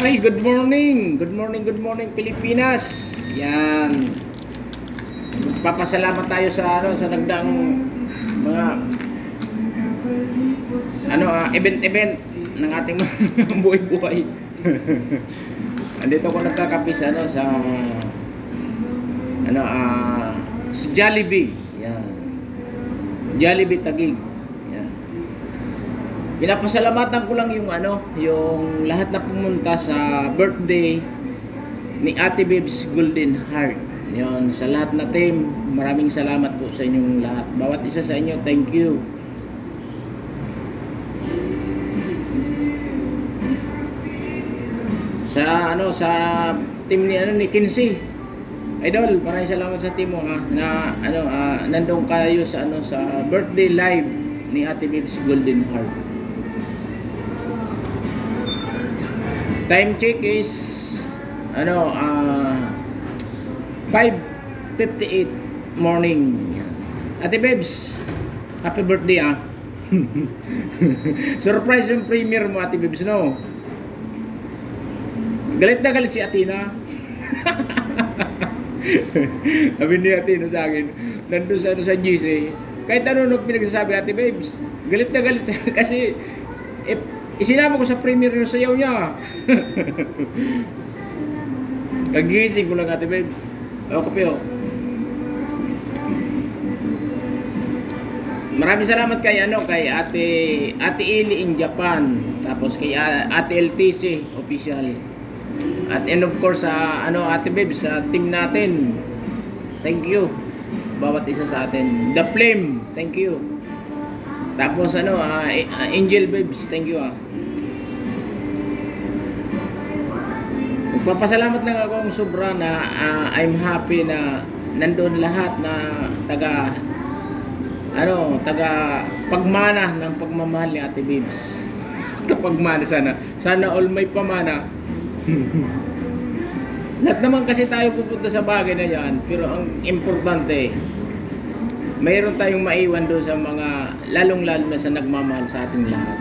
Ay, good morning! Good morning, good morning Pilipinas! Yan. Magpapasalamat tayo sa sa nagdaang mga event ng ating buhay-buhay. Andito ko nagkakape sa sa Jollibee. Yan. Jollibee Taguig. Yan. Pinapasalamatan ko lang yung yung lahat na pumunta sa birthday ni Ate Babes Golden Heart. Yon, sa lahat na team, maraming salamat po sa inyong lahat. Bawat isa sa inyo, thank you. Sa team ni Kinsey. Idol, maraming salamat sa team mo na nandoon kayo sa sa birthday live ni Ate Babes Golden Heart. Time check is 5:58 morning. Ate Babes, happy birthday Surprise yung premiere mo, Ate Babes, no? Galit na galit si Atina. Sabi ni Atina sa akin, nandun sa GC, kahit ano pinagsasabi Ate Babes, galit na galit kasi isinama ko sa premiere yung sayaw niya. Kagising ko lang, Ate Babes. Kape. Maraming salamat kay Ate Ili in Japan, tapos kay Ate LTC official. And of course Ate Babes, sa team natin. Thank you. Bawat isa sa atin. The Flame, thank you. Tapos Angel Babes, thank you Magpapasalamat lang ako sobra na I'm happy na nandoon lahat na taga pagmana ng pagmamahal ni Ate Babes. Pagmana sana all may pamana. Lahat naman kasi tayo pupunta sa bagay na yan, pero ang importante mayroon tayong maiwan doon sa mga lalong-lalo na sa nagmamahal sa ating lahat.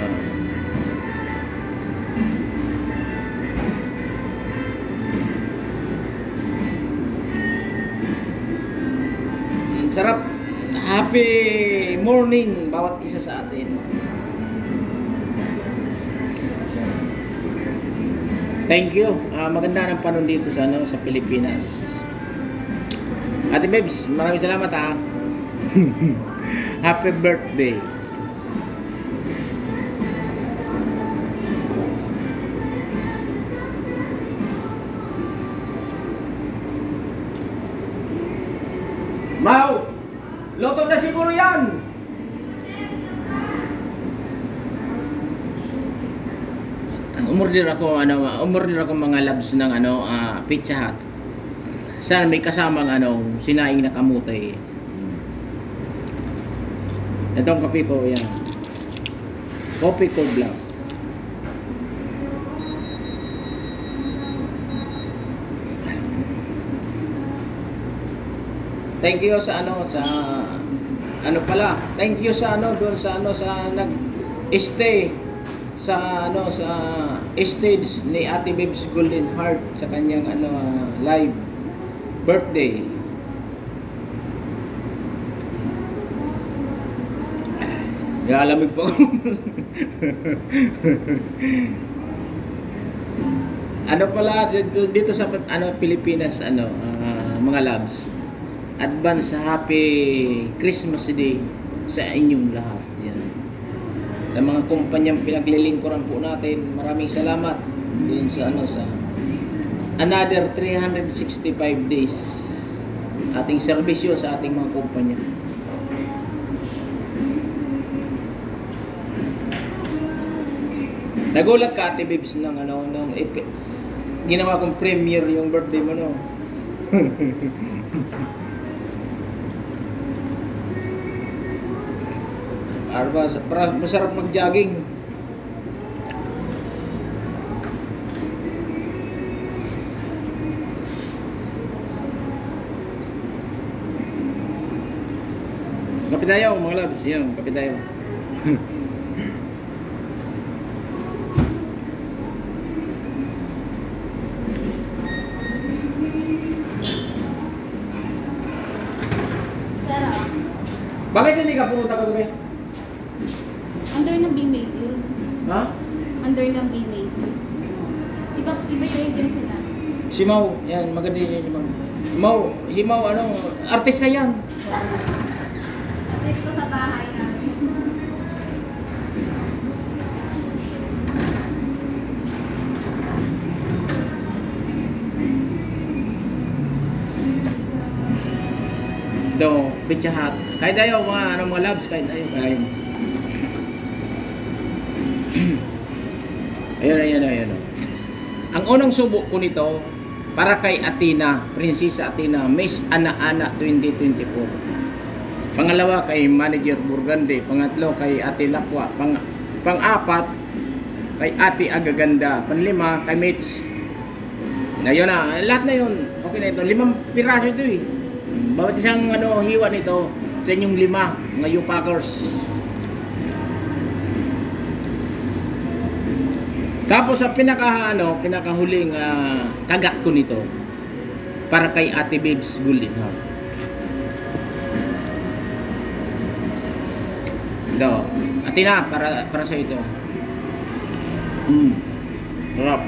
Sarap. Happy morning bawat isa sa atin. Thank you. Maganda ng panahon dito sa sa Pilipinas. Ate Babes, maraming salamat Happy birthday. Mau, luto na siguro yan. Umorder ako mga labs ng Pizza Hut. Sana may kasamang sinaing na kamote. Itong kape ko yan. Coffee Cold Black. Thank you sa thank you sa doon sa nag-stay sa stage ni Ate Babes Golden Heart sa kanyang live birthday. Galamig pa ako. Dito sa Pilipinas mga labs. Advance happy Christmas Day sa inyong lahat. Yan. Sa mga kumpanyang pinaglilingkuran po natin, maraming salamat din sa another 365 days ating serbisyo sa ating mga kumpanya. Nagulat ka, Ate Babes, ng ginawa kong premiere yung birthday mo, no? Para masarap mag-jogging. Kape tayo mga labs, yan, kape tayo. Bakit hindi ka pumunta kagabi? Under ng B-Made yun. Ha? Under ng B-Made. Iba yung agency na. Si Mau, yan, maganda yan si Mau. Si Mau, ano, artista yan. At least ko sa bahay na. Do, Pizza Hut. Kahit ayaw, mga loves, kahit ayaw, kaya. Ayun. Ang unang subo ko nito, para kay Athena, Prinsesa Athena, Miss Ana-Ana 2024. Pangalawa kay Manager Burgande. Pangatlo kay Ate Lakwa. Pang-apat kay Ate Agaganda. Panlima kay Mitch. Ngayon na, lahat na yun. Okay na ito. 5 piraso ito eh. Bawat isang hiwa nito sa inyong 5 mga Yupakers. Tapos sa pinakahuling kagat ko nito para kay Ate Babes Golden Heart. Ito, Athena, para sa ito. Sarap.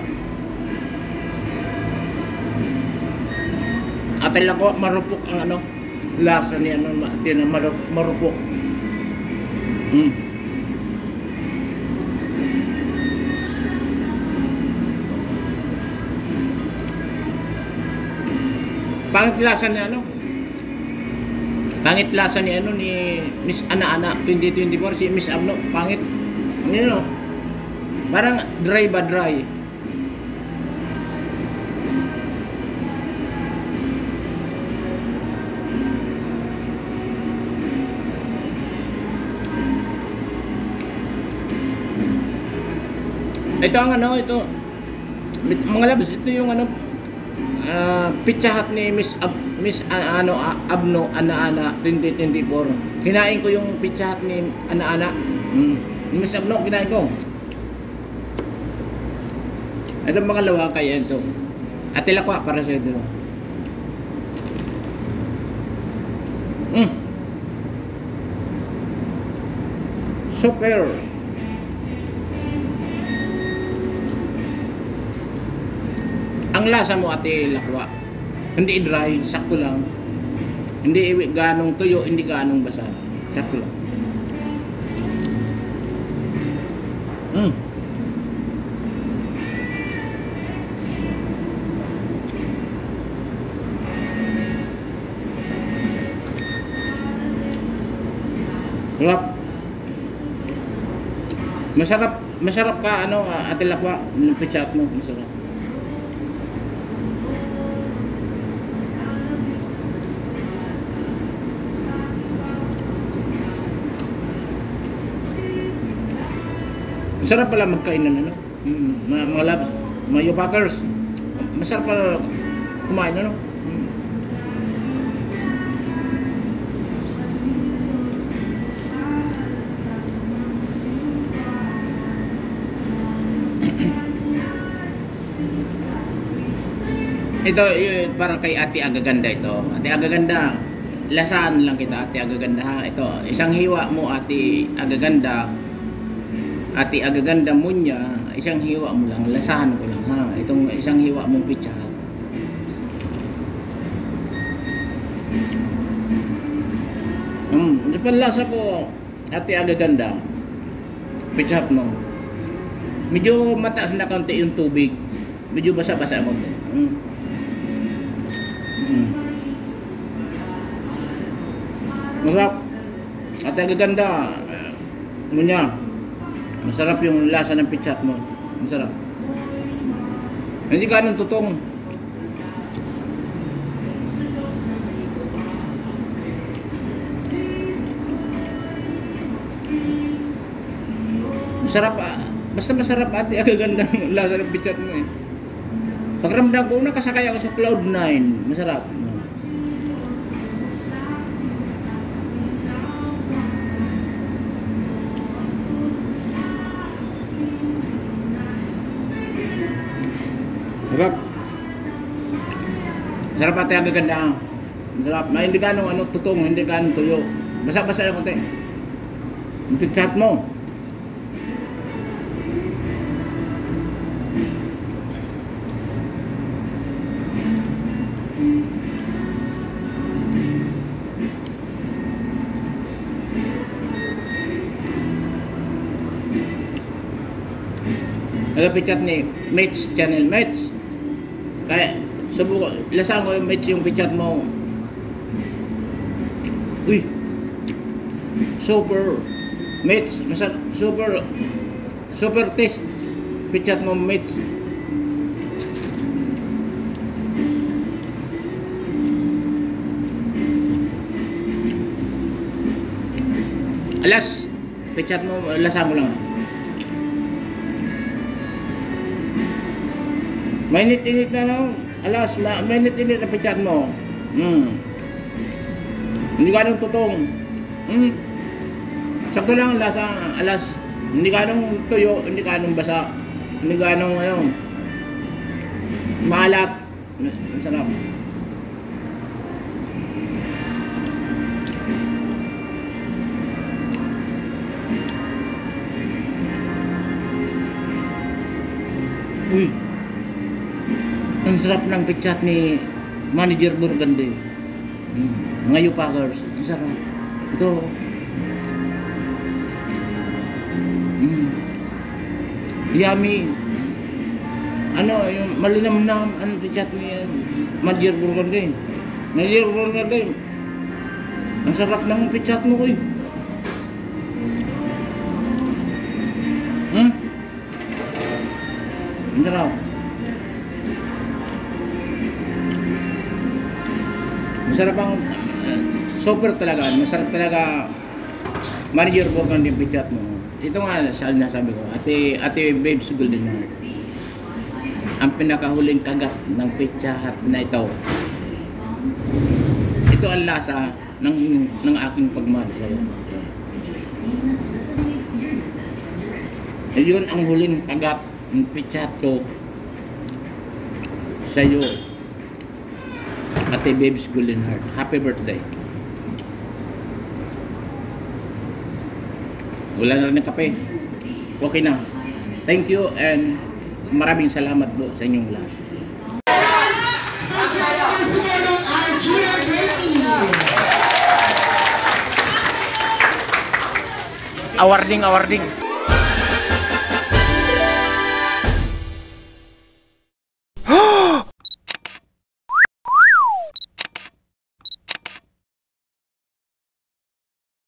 Atal ako, marupok ang lasa niya, marupok. Pangit lasa ni Pangit lasa ni ni Miss Ana-Ana 2024, si Miss Abno, pangit. Parang dry ba dry. Ito ang ito. Mga labs, ito yung Pizza Hut ni Miss Abno Ana-Ana 2024. Kinain ko yung Pizza Hut ni Ana-Ana. Miss Abno, kinain ko. Ito pangalawa kaya ito. Ate Lakwa para sa ito. Super. Ang lasa mo, Ate Lakwa, hindi dry, sakto lang. Hindi ganong tuyo, hindi ganong basa. Sakto lang. Sarap. Masarap ka Ate Lakwa, yung pizza mo, masarap. Masarap pala magkain mga labs, mga Yupakers. Masarap pala kumain Ito para kay Ate Agaganda ito. Ate Agaganda, lasaan lang kita Ate Agaganda ha. Ito, isang hiwa mo Ate Agaganda. Ate Agaganda Munya, isang hiwa mo lang, lasahan ko lang ha. Itong isang hiwa mong pizza. Ito panlasa ko, Ate Agaganda. Pizza mo. Medyo mataas na kaunti yung tubig. Medyo basa-basa mo. Masarap. Ate Agaganda Munya. Masarap yung lasa ng pizza mo. Masarap. Hindi ka nang tutong. Masarap basta masarap Ate Agaganda ng lasa ng pizza mo eh. Pagramdam ko, nakasakay ako sa Cloud9. Masarap. Masarap. Masarap Ate Agaganda. Masarap. Hindi ganong tutong, hindi ganong tuyo. Basa-basa lang konti. Yung pichat mo. Pichat ni Mitch channel, Mitch. Kaya subukan, lasahan ko yung Mitch yung pichat mo. Uy. Super Mitch, super taste pichat mo, Mitch. Alas, pichat mo, lasahan mo lang. Mainit-init na lang. Alas, mainit-init na pichat mo. Hindi ganong tutong. Sakto lang lasa, alas. Hindi ganong tuyo, hindi ganong basa. Hindi ganong maalat. Masarap. Uy. Ang sarap ng pichat ni Manager Burgundy. Mga Yupagers. Ang sarap. Ito. Yummy. Ano, yung malinamnam. Ano pichat ni Manager Burgundy. Manager Burgundy. Ang sarap ng pichat mo ko eh. Ang sarap. Masarap ang super talaga. Masarap talaga Manager Burgundy yung pichat mo. Ito nga sabi ko, Ate Babes Golden Heart. Ang pinakahuling kagat ng pichat na ito. Ito ang lasa ng aking pagmahal sa iyo. Yun ang huling kagat ng pichat ko sa iyo. Ate Babes Golden Heart. Happy birthday. Wala na rin ng kape. Okay na. Thank you and maraming salamat po sa inyong lahat. Awarding.